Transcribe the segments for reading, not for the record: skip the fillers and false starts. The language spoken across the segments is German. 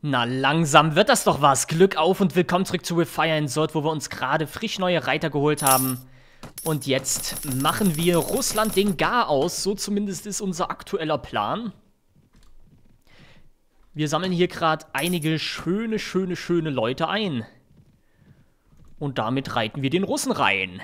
Na, langsam wird das doch was. Glück auf und willkommen zurück zu With Fire and Sword, wo wir uns gerade frisch neue Reiter geholt haben. Und jetzt machen wir Russland den Gar aus. So zumindest ist unser aktueller Plan. Wir sammeln hier gerade einige schöne Leute ein. Und damit reiten wir den Russen rein.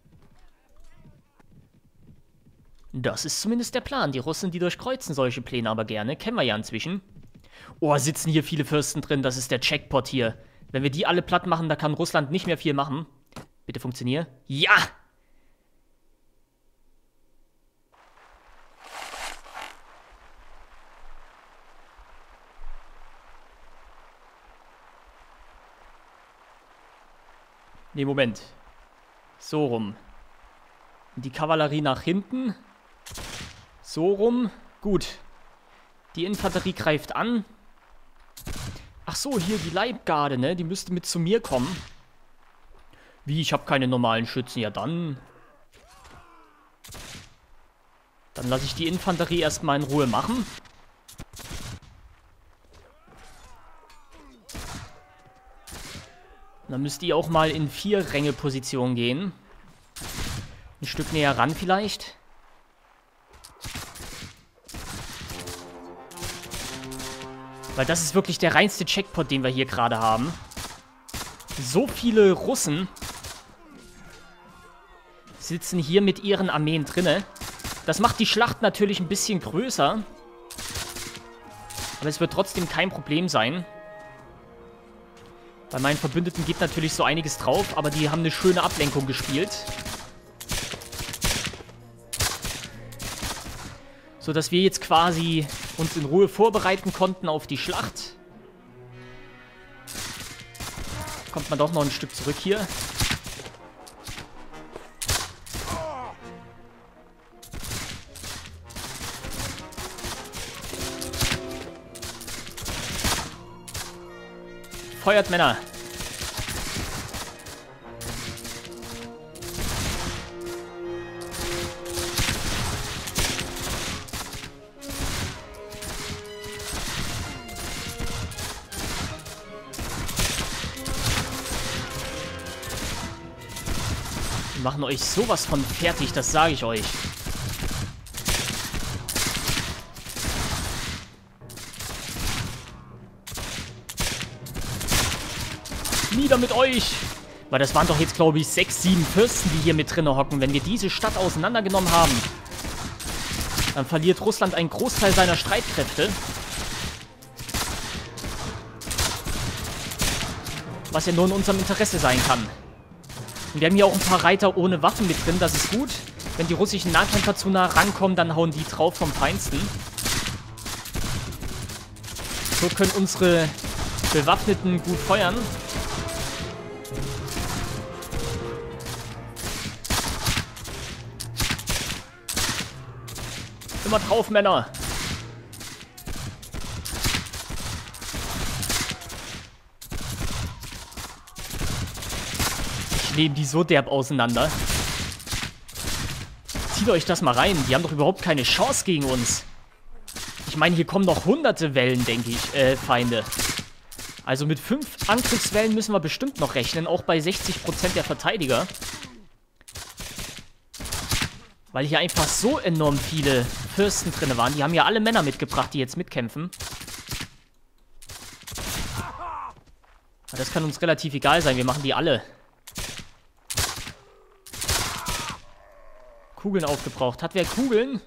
Das ist zumindest der Plan. Die Russen, die durchkreuzen solche Pläne aber gerne. Kennen wir ja inzwischen. Oh, sitzen hier viele Fürsten drin. Das ist der Checkpot hier. Wenn wir die alle platt machen, da kann Russland nicht mehr viel machen. Bitte funktionier. Ja! Nee, Moment. So rum. Die Kavallerie nach hinten. So rum. Gut. Die Infanterie greift an. Ach so, hier die Leibgarde, ne? Die müsste mit zu mir kommen. Wie, ich habe keine normalen Schützen. Ja, dann... Dann lasse ich die Infanterie erstmal in Ruhe machen. Dann müsst ihr auch mal in 4-Ränge-Position gehen. Ein Stück näher ran vielleicht. Weil das ist wirklich der reinste Checkpot, den wir hier gerade haben. So viele Russen sitzen hier mit ihren Armeen drinne. Das macht die Schlacht natürlich ein bisschen größer. Aber es wird trotzdem kein Problem sein. Bei meinen Verbündeten geht natürlich so einiges drauf, aber die haben eine schöne Ablenkung gespielt. So dass wir jetzt quasi uns in Ruhe vorbereiten konnten auf die Schlacht. Kommt man doch noch ein Stück zurück hier. Feuert, Männer! Wir machen euch sowas von fertig, das sage ich euch. Nieder mit euch! Weil das waren doch jetzt, glaube ich, 6, 7 Fürsten, die hier mit drinne hocken. Wenn wir diese Stadt auseinandergenommen haben, dann verliert Russland einen Großteil seiner Streitkräfte. Was ja nur in unserem Interesse sein kann. Und wir haben hier auch ein paar Reiter ohne Waffen mit drin, das ist gut. Wenn die russischen Nahkämpfer zu nah rankommen, dann hauen die drauf vom Feinsten. So können unsere Bewaffneten gut feuern. Immer drauf, Männer! Ich nehme die so derb auseinander. Zieht euch das mal rein. Die haben doch überhaupt keine Chance gegen uns. Ich meine, hier kommen noch hunderte Wellen, denke ich, Feinde. Also mit 5 Angriffswellen müssen wir bestimmt noch rechnen, auch bei 60% der Verteidiger. Weil hier einfach so enorm viele Fürsten drin waren. Die haben ja alle Männer mitgebracht, die jetzt mitkämpfen. Aber das kann uns relativ egal sein. Wir machen die alle. Kugeln aufgebraucht. Hat wer Kugeln?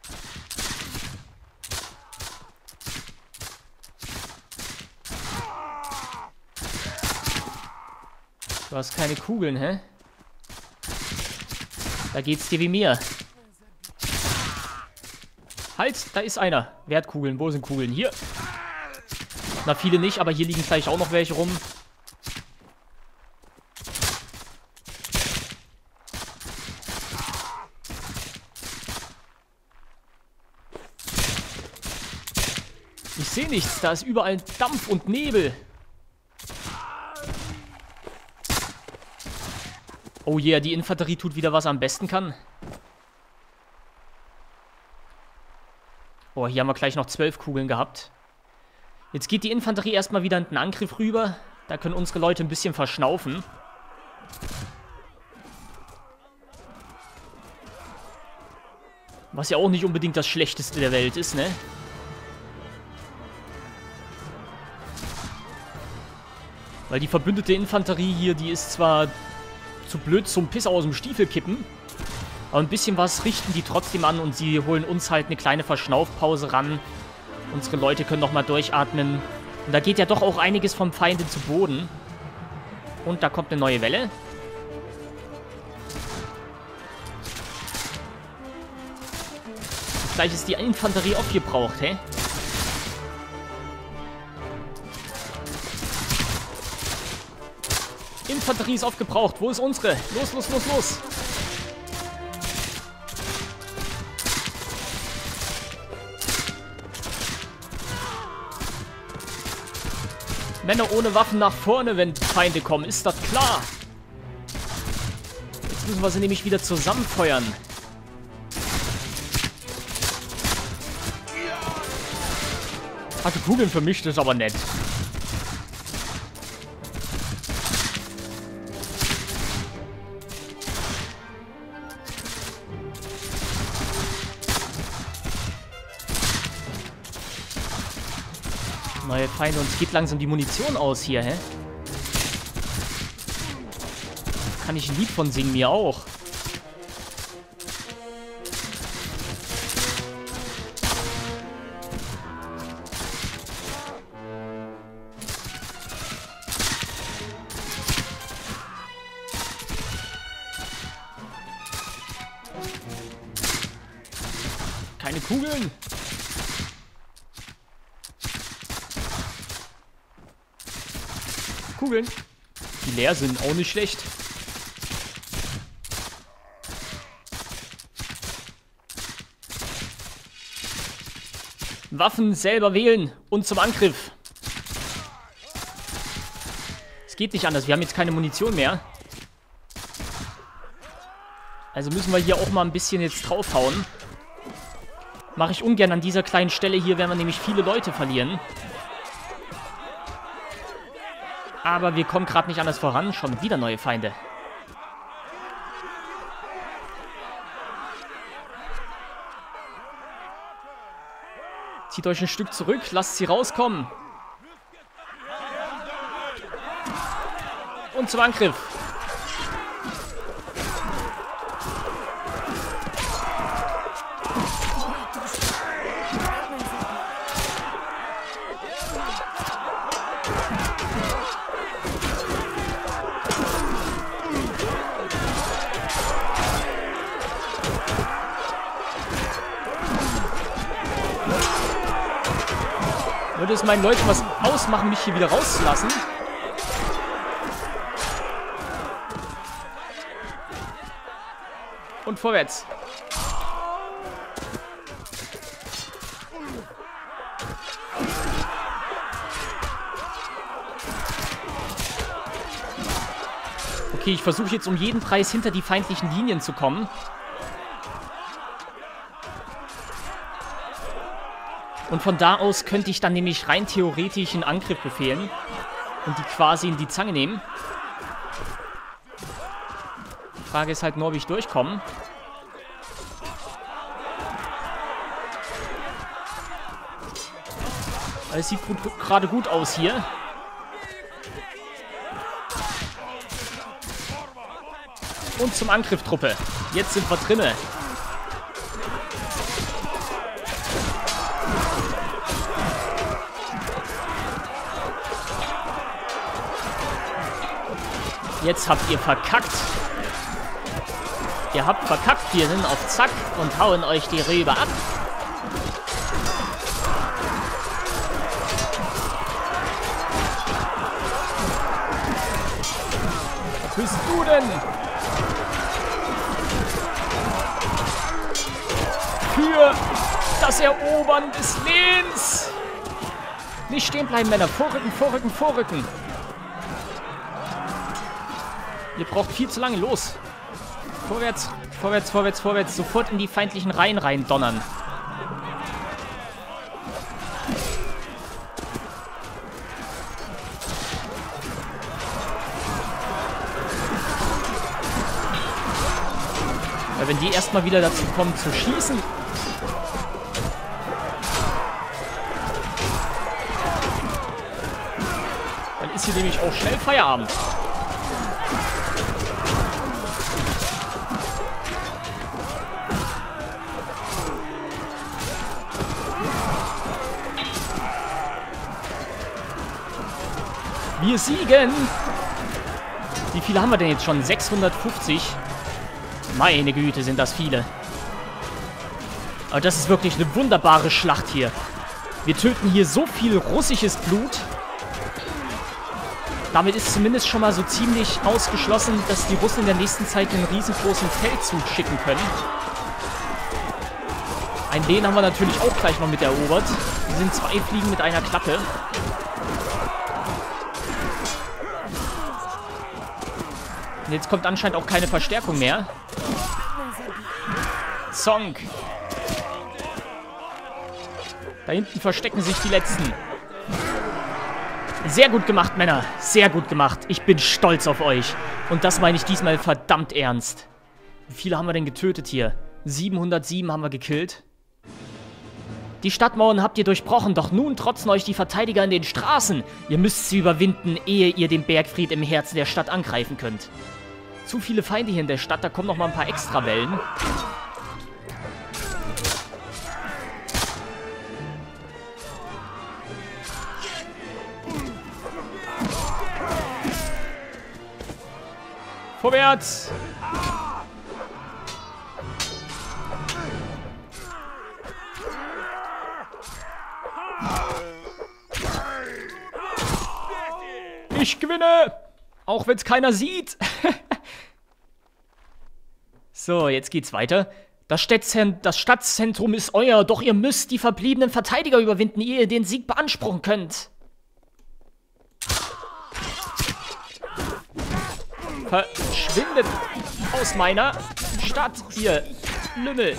Du hast keine Kugeln, hä? Da geht's dir wie mir. Halt, da ist einer. Wer hat Kugeln? Wo sind Kugeln? Hier. Na, viele nicht, aber hier liegen vielleicht auch noch welche rum. Ich sehe nichts. Da ist überall Dampf und Nebel. Oh yeah, die Infanterie tut wieder, was er am besten kann. Oh, hier haben wir gleich noch 12 Kugeln gehabt. Jetzt geht die Infanterie erstmal wieder in den Angriff rüber. Da können unsere Leute ein bisschen verschnaufen. Was ja auch nicht unbedingt das Schlechteste der Welt ist, ne? Weil die verbündete Infanterie hier, die ist zwar zu blöd zum Piss aus dem Stiefel kippen, aber ein bisschen was richten die trotzdem an und sie holen uns halt eine kleine Verschnaufpause ran. Unsere Leute können nochmal durchatmen. Und da geht ja doch auch einiges vom Feinde zu Boden. Und da kommt eine neue Welle. Gleich ist die Infanterie aufgebraucht, hä? Infanterie ist aufgebraucht. Wo ist unsere? Los, los, los, los. Männer ohne Waffen nach vorne, wenn Feinde kommen. Ist das klar? Jetzt müssen wir sie nämlich wieder zusammenfeuern. Hatte Kugeln vermischt, ist aber nett. Neue Feinde, uns geht langsam die Munition aus hier, hä? Kann ich ein Lied von singen, mir auch. Keine Kugeln. Kugeln. Die leer sind, auch nicht schlecht. Waffen selber wählen und zum Angriff. Es geht nicht anders, wir haben jetzt keine Munition mehr. Also müssen wir hier auch mal ein bisschen jetzt draufhauen. Mache ich ungern an dieser kleinen Stelle hier, werden wir nämlich viele Leute verlieren. Aber wir kommen gerade nicht anders voran. Schon wieder neue Feinde. Zieht euch ein Stück zurück. Lasst sie rauskommen. Und zum Angriff. Würde es meinen Leuten was ausmachen, mich hier wieder rauszulassen? Und vorwärts. Okay, ich versuche jetzt um jeden Preis hinter die feindlichen Linien zu kommen. Und von da aus könnte ich dann nämlich rein theoretisch einen Angriff befehlen und die quasi in die Zange nehmen. Die Frage ist halt nur, ob ich durchkomme. Es sieht gerade gut aus hier. Und zum Angriff, Truppe. Jetzt sind wir drinne. Jetzt habt ihr verkackt. Ihr habt verkackt. Wir sind auf Zack und hauen euch die Rübe ab. Was bist du denn? Für das Erobern des Lehns. Nicht stehen bleiben, Männer. Vorrücken, vorrücken, vorrücken. Ihr braucht viel zu lange. Los. Vorwärts, vorwärts, vorwärts, vorwärts. Sofort in die feindlichen Reihen rein donnern. Weil wenn die erstmal wieder dazu kommen zu schießen... Dann ist hier nämlich auch schnell Feierabend. Wir siegen! Wie viele haben wir denn jetzt schon? 650? Meine Güte, sind das viele. Aber das ist wirklich eine wunderbare Schlacht hier. Wir töten hier so viel russisches Blut. Damit ist zumindest schon mal so ziemlich ausgeschlossen, dass die Russen in der nächsten Zeit einen riesengroßen Feldzug schicken können. Ein Lehn haben wir natürlich auch gleich noch mit erobert. Wir sind 2 Fliegen mit einer Klappe. Und jetzt kommt anscheinend auch keine Verstärkung mehr. Zonk. Da hinten verstecken sich die Letzten. Sehr gut gemacht, Männer. Sehr gut gemacht. Ich bin stolz auf euch. Und das meine ich diesmal verdammt ernst. Wie viele haben wir denn getötet hier? 707 haben wir gekillt. Die Stadtmauern habt ihr durchbrochen, doch nun trotzen euch die Verteidiger in den Straßen. Ihr müsst sie überwinden, ehe ihr den Bergfried im Herzen der Stadt angreifen könnt. Zu viele Feinde hier in der Stadt, da kommen noch mal ein paar Extrawellen. Vorwärts! Ich gewinne! Auch wenn es keiner sieht. So, jetzt geht's weiter. Das Stadtzentrum ist euer, doch ihr müsst die verbliebenen Verteidiger überwinden, ehe ihr den Sieg beanspruchen könnt. Verschwindet aus meiner Stadt, ihr Lümmel.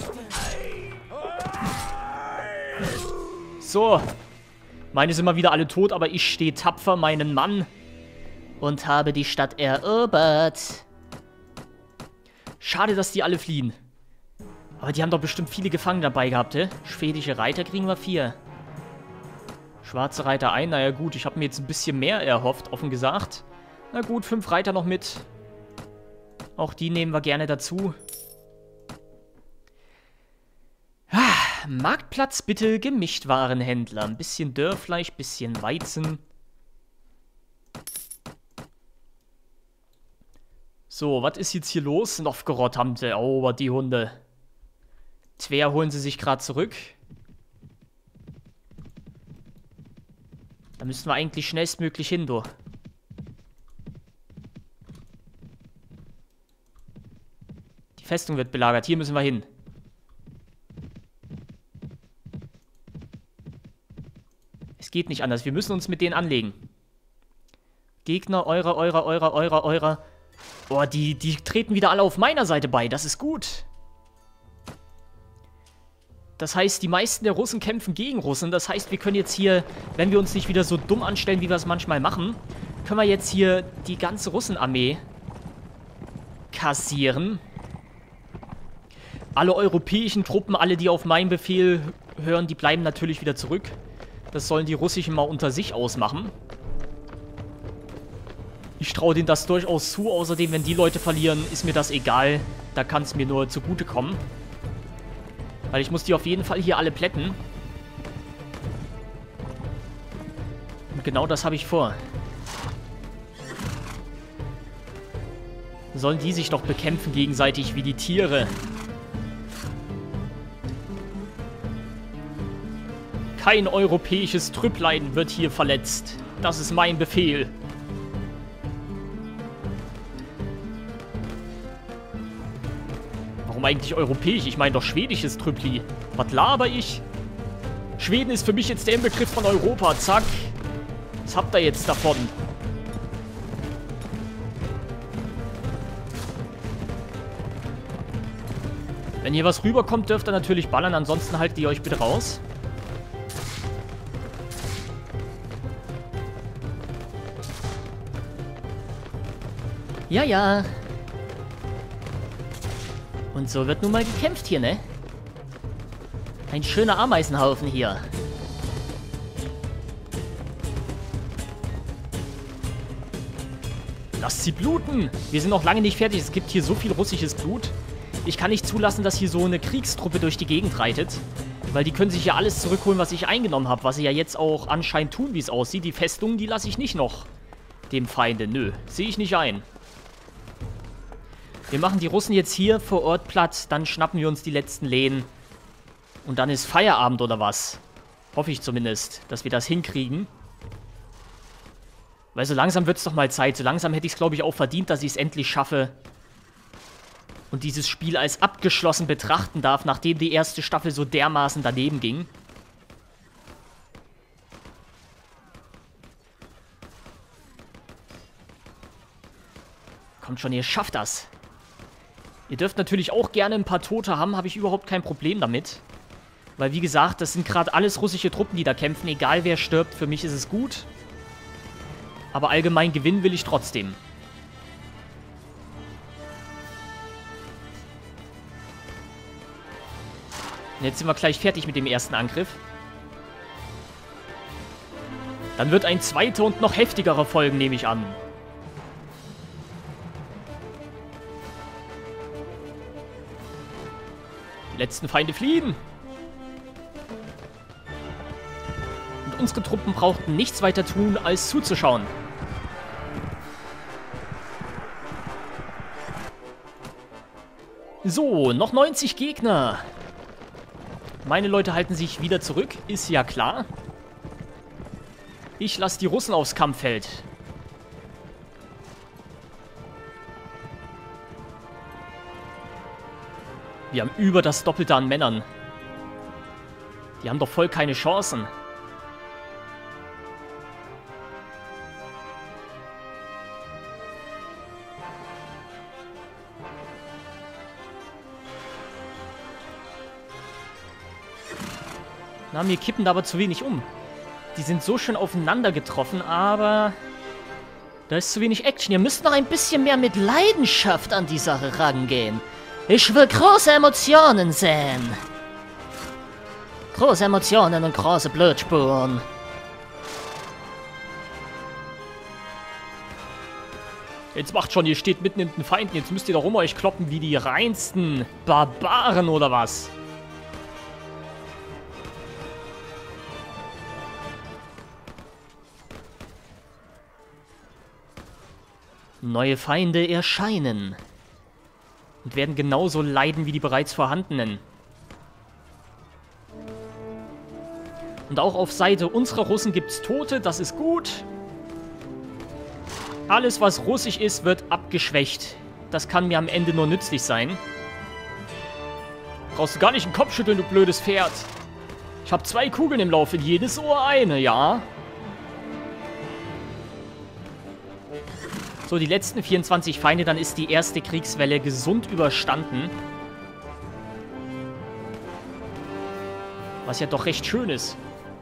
So. Meine sind mal wieder alle tot, aber ich stehe tapfer meinen Mann und habe die Stadt erobert. Schade, dass die alle fliehen. Aber die haben doch bestimmt viele Gefangene dabei gehabt, ne? Schwedische Reiter kriegen wir 4. Schwarze Reiter 1, naja gut, ich habe mir jetzt ein bisschen mehr erhofft, offen gesagt. Na gut, 5 Reiter noch mit. Auch die nehmen wir gerne dazu. Marktplatz bitte, Gemischtwarenhändler. Ein bisschen Dörrfleisch, bisschen Weizen. So, was ist jetzt hier los? Novgorod haben sie erobert, die Hunde. Twer holen sie sich gerade zurück. Da müssen wir eigentlich schnellstmöglich hin, du. Die Festung wird belagert, hier müssen wir hin. Es geht nicht anders, wir müssen uns mit denen anlegen. Gegner, eurer. Boah, die treten wieder alle auf meiner Seite bei, das ist gut. Das heißt, die meisten der Russen kämpfen gegen Russen. Das heißt, wir können jetzt hier, wenn wir uns nicht wieder so dumm anstellen, wie wir es manchmal machen, können wir jetzt hier die ganze Russenarmee kassieren. Alle europäischen Truppen, alle, die auf meinen Befehl hören, die bleiben natürlich wieder zurück. Das sollen die russischen mal unter sich ausmachen. Ich traue denen das durchaus zu. Außerdem, wenn die Leute verlieren, ist mir das egal. Da kann es mir nur zugutekommen. Weil ich muss die auf jeden Fall hier alle plätten. Und genau das habe ich vor. Sollen die sich doch bekämpfen gegenseitig wie die Tiere. Kein europäisches Trüpplein wird hier verletzt. Das ist mein Befehl. Warum eigentlich europäisch? Ich meine doch schwedisches Trüppli. Was laber ich? Schweden ist für mich jetzt der Inbegriff von Europa. Zack. Was habt ihr jetzt davon? Wenn hier was rüberkommt, dürft ihr natürlich ballern. Ansonsten haltet ihr euch bitte raus. Ja, ja. Und so wird nun mal gekämpft hier, ne? Ein schöner Ameisenhaufen hier. Lasst sie bluten! Wir sind noch lange nicht fertig. Es gibt hier so viel russisches Blut. Ich kann nicht zulassen, dass hier so eine Kriegstruppe durch die Gegend reitet. Weil die können sich ja alles zurückholen, was ich eingenommen habe. Was sie ja jetzt auch anscheinend tun, wie es aussieht. Die Festungen, die lasse ich nicht noch dem Feinde. Nö, sehe ich nicht ein. Wir machen die Russen jetzt hier vor Ort platt. Dann schnappen wir uns die letzten Lehen. Und dann ist Feierabend oder was? Hoffe ich zumindest, dass wir das hinkriegen. Weil so langsam wird es doch mal Zeit. So langsam hätte ich es, glaube ich, auch verdient, dass ich es endlich schaffe. Und dieses Spiel als abgeschlossen betrachten darf, nachdem die erste Staffel so dermaßen daneben ging. Kommt schon, ihr schafft das. Ihr dürft natürlich auch gerne ein paar Tote haben, habe ich überhaupt kein Problem damit. Weil, wie gesagt, das sind gerade alles russische Truppen, die da kämpfen. Egal, wer stirbt, für mich ist es gut. Aber allgemein gewinnen will ich trotzdem. Und jetzt sind wir gleich fertig mit dem ersten Angriff. Dann wird ein zweiter und noch heftigerer folgen, nehme ich an. Die letzten Feinde fliehen. Und unsere Truppen brauchten nichts weiter tun, als zuzuschauen. So, noch 90 Gegner. Meine Leute halten sich wieder zurück, ist ja klar. Ich lasse die Russen aufs Kampffeld. Wir haben über das Doppelte an Männern. Die haben doch voll keine Chancen. Na, mir kippen da aber zu wenig um. Die sind so schön aufeinander getroffen, aber da ist zu wenig Action. Ihr müsst noch ein bisschen mehr mit Leidenschaft an die Sache rangehen. Ich will große Emotionen sehen. Große Emotionen und große Blutspuren. Jetzt macht schon, ihr steht mitten in den Feinden. Jetzt müsst ihr doch um euch kloppen wie die reinsten Barbaren oder was? Neue Feinde erscheinen und werden genauso leiden wie die bereits vorhandenen. Und auch auf Seite unserer Russen gibt es Tote, das ist gut. Alles, was russisch ist, wird abgeschwächt. Das kann mir am Ende nur nützlich sein. Brauchst du gar nicht den Kopf schütteln, du blödes Pferd. Ich habe 2 Kugeln im Lauf, in jedes Ohr eine, ja? So, die letzten 24 Feinde, dann ist die erste Kriegswelle gesund überstanden. Was ja doch recht schön ist.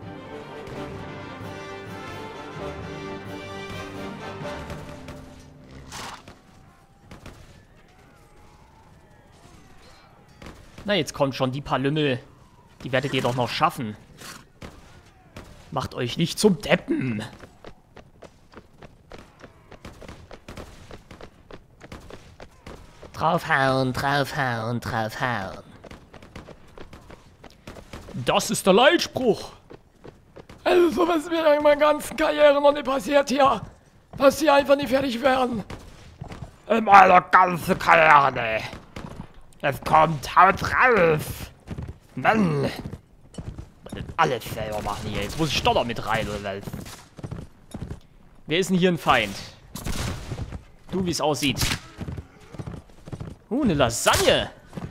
Na, jetzt kommt schon die paar Lümmel. Die werdet ihr doch noch schaffen. Macht euch nicht zum Deppen. Draufhauen, draufhauen, draufhauen. Das ist der Leitspruch. Also sowas ist mir in meiner ganzen Karriere noch nicht passiert hier. Dass sie einfach nicht fertig werden. In meiner ganzen Karriere. Es kommt, haut drauf. Mann. Alles selber machen hier. Jetzt muss ich doch noch mit rein, oder was? Wer ist denn hier ein Feind? Du, wie es aussieht. Eine Lasagne.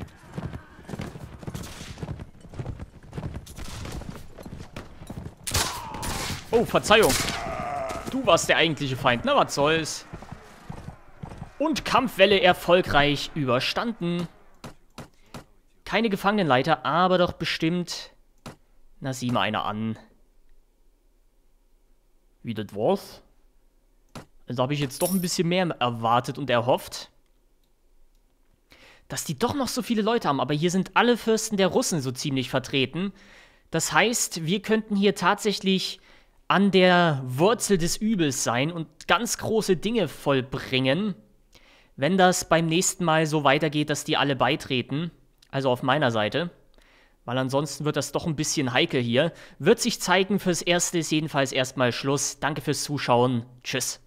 Oh, Verzeihung. Du warst der eigentliche Feind. Na, was soll's. Und Kampfwelle erfolgreich überstanden. Keine Gefangenenleiter, aber doch bestimmt... Na, sieh mal einer an. Wie das war's? Also habe ich jetzt doch ein bisschen mehr erwartet und erhofft. dass die doch noch so viele Leute haben. Aber hier sind alle Fürsten der Russen so ziemlich vertreten. Das heißt, wir könnten hier tatsächlich an der Wurzel des Übels sein und ganz große Dinge vollbringen, wenn das beim nächsten Mal so weitergeht, dass die alle beitreten. Also auf meiner Seite. Weil ansonsten wird das doch ein bisschen heikel hier. Wird sich zeigen, fürs Erste ist jedenfalls erstmal Schluss. Danke fürs Zuschauen. Tschüss.